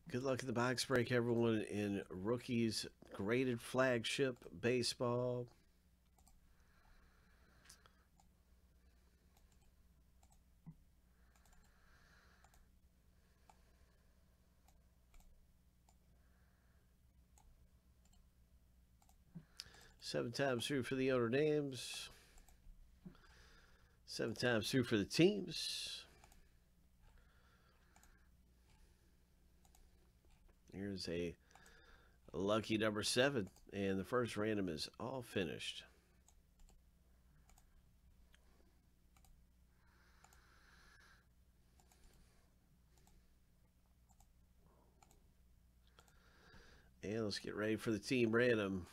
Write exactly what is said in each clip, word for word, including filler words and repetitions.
Good luck in the box break, everyone, in Rookies Graded Flagship Baseball. Seven times through for the owner names. Seven times through for the teams. Here's a lucky number seven, and the first random is all finished. And let's get ready for the team random.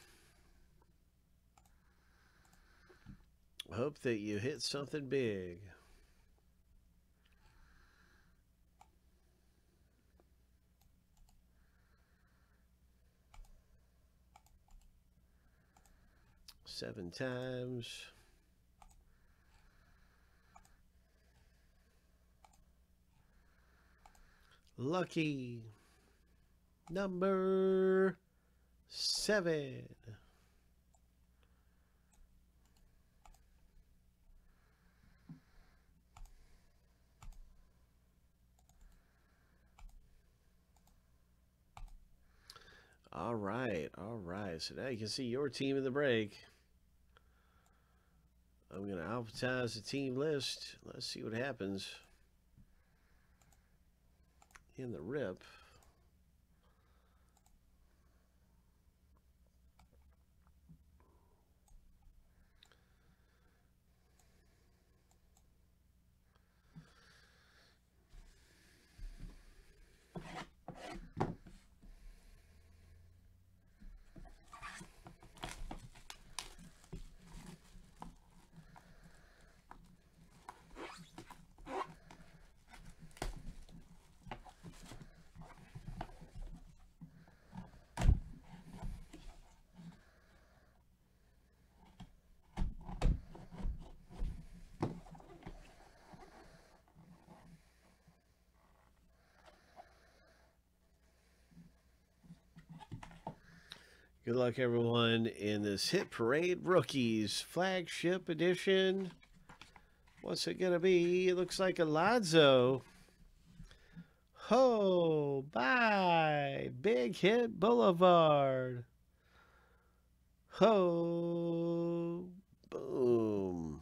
Hope that you hit something big. Seven times. Lucky number seven. All right, all right. So now you can see your team in the break. I'm going to alphabetize the team list. Let's see what happens in the rip. Good luck, everyone, in this Hit Parade Rookies Flagship Edition. What's it going to be? It looks like Alonzo. Ho, bye. Big Hit Boulevard. Ho, boom.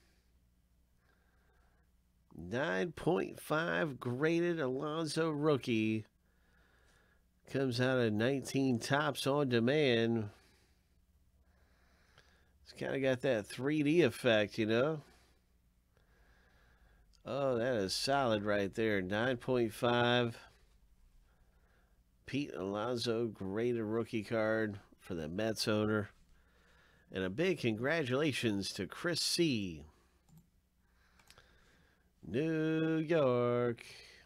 nine point five graded Alonzo rookie. Comes out of nineteen Tops on Demand. It's kind of got that three D effect, you know. Oh, that is solid right there. nine point five. Pete Alonso graded rookie card for the Mets owner. And a big congratulations to Chris C. New York.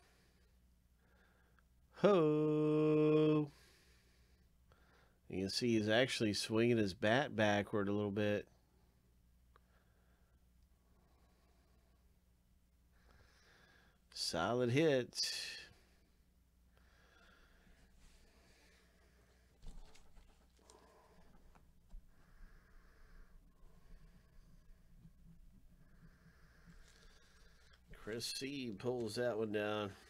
Ho! You can see he's actually swinging his bat backward a little bit. Solid hit. Chris C pulls that one down.